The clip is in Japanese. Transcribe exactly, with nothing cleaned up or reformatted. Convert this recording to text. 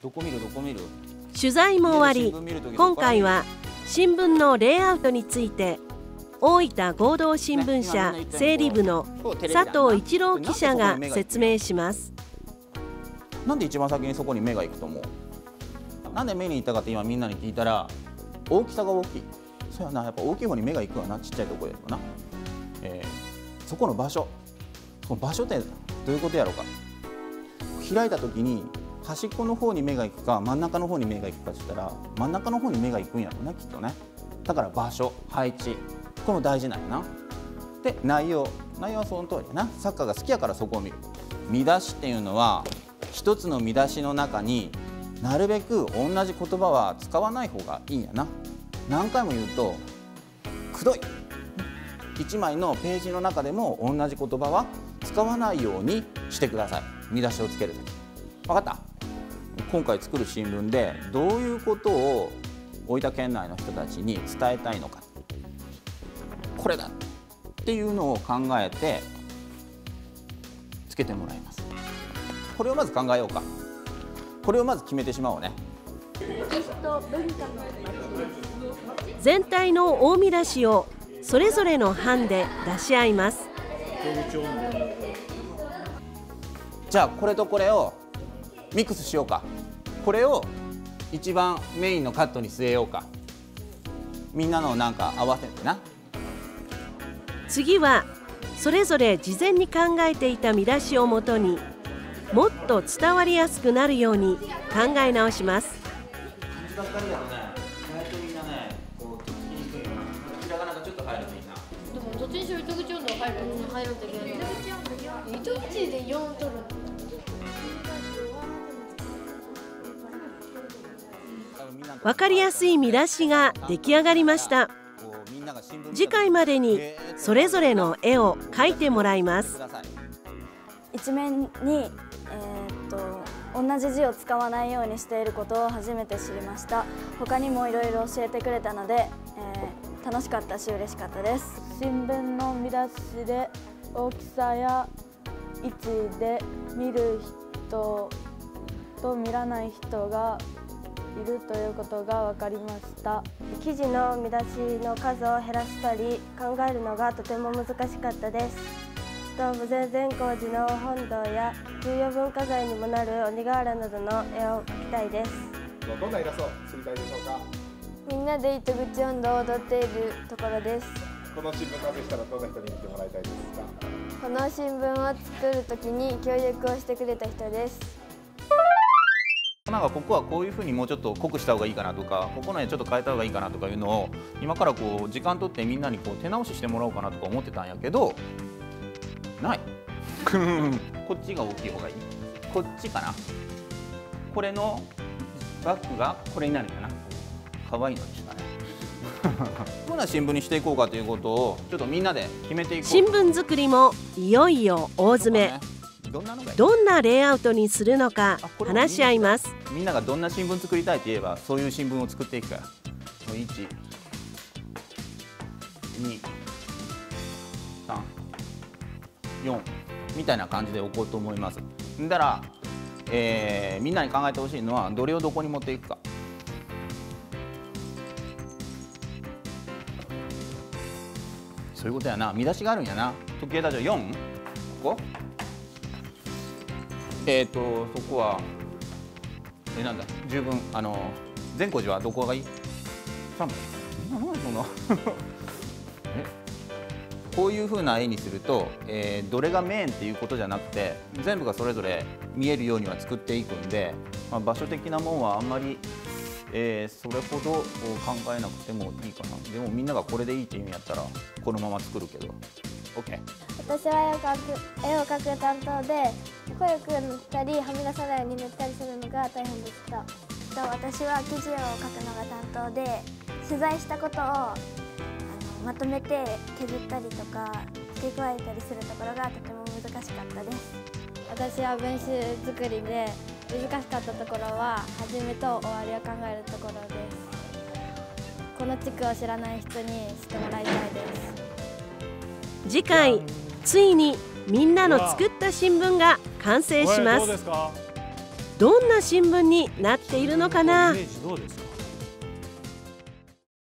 どこ見るどこ見る。 取材も終わり、今回は新聞のレイアウトについて大分合同新聞社整理部の佐藤一郎記者が説明します。 なんで一番先にそこに目が行くと思う？なんで目に行ったかって今みんなに聞いたら、大きさが大きい。そうやな、やっぱ大きい方に目が行くわな、ちっちゃいところよりもな、えー、そこの場所、その場所ってどういうことやろうか。開いた時に端っこの方に目が行くか真ん中の方に目が行くかって言ったら、真ん中の方に目が行くんやろうね、きっとね。だから場所、配置、これも大事なんやな。で、内容、内容はその通りやな。サッカーが好きやからそこを見る。見出しっていうのは一つの見出しの中になるべく同じ言葉は使わない方がいいんやな。何回も言うとくどい。一枚のページの中でも同じ言葉は使わないようにしてください。見出しをつけるとき。分かった？今回作る新聞でどういうことを大分県内の人たちに伝えたいのか、これだっていうのを考えてつけてもらいます。これをまず考えようか。これをまず決めてしまおうね。 全体の大見出しをそれぞれの班で出し合います。 じゃあこれとこれをミックスしようか。これを一番メインのカットに据えようか。みんなのなんか合わせてな。 次はそれぞれ事前に考えていた見出しをもとにもっと伝わりやすくなるように考え直します。 漢字ばっかりだとね、意外とみんなね、こうとっつきにくいよな。ひらがながちょっと入るといいな。 でもどっちにしろ糸口温度が入る入るって言うの。糸口でよん取る。 わかりやすい見出しが出来上がりました。次回までにそれぞれの絵を描いてもらいます。 一面に、えー、っと同じ字を使わないようにしていることを初めて知りました。他にもいろいろ教えてくれたので、えー、楽しかったし嬉しかったです。 新聞の見出しで大きさや位置で見る人と見らない人がいるということが分かりました。 記事の見出しの数を減らしたり考えるのがとても難しかったです。東武前善光寺の本堂や重要文化財にもなる鬼瓦などの絵を描きたいです。 どんなイラストを作りたいでしょうか。 みんなで糸口音頭を踊っているところです。 この新聞完成したらどんな人に見てもらいたいですか。 この新聞を作るときに協力をしてくれた人です。 なんかここはこういうふうにもうちょっと濃くした方がいいかなとか、ここの絵ちょっと変えた方がいいかなとかいうのを今からこう時間取ってみんなにこう手直ししてもらおうかなとか思ってたんやけど、ないこっちが大きい方がいい。こっちかな。これのバッグがこれになるんだな。可愛いのでしたねどんな新聞にしていこうかということをちょっとみんなで決めていこう。 新聞作りもいよいよ大詰め。どんなレイアウトにするのか話し合います。 みんながどんな新聞作りたいと言えばそういう新聞を作っていくから。いち、に、さん、よんみたいな感じで置こうと思います。だから、えー、みんなに考えてほしいのはどれをどこに持っていくか。そういうことやな。見出しがあるんやな。時計台上よん、ここえっ、ー、とそこはえなんだ十分あの善光寺はどこがいい？さんばん。何そんなえこういう風な絵にすると、えー、どれがメインっていうことじゃなくて全部がそれぞれ見えるようには作っていくんで、まあ、場所的なもんはあんまり、えー、それほど考えなくてもいいかな。でもみんながこれでいいって言うんやったらこのまま作るけど OK。 私は絵を描く、絵を描く担当で声を組んだりはみ出さないように塗ったりするのが大変でした。私は記事を書くのが担当で取材したことをあのまとめて削ったりとか付け加えたりするところがとても難しかったです。私は文集作りで難しかったところは始めと終わりを考えるところです。この地区を知らない人に知ってもらいたいです。 次回ついにみんなの作った新聞が完成します。 どんな新聞になっているのかな。 イメージどうですか？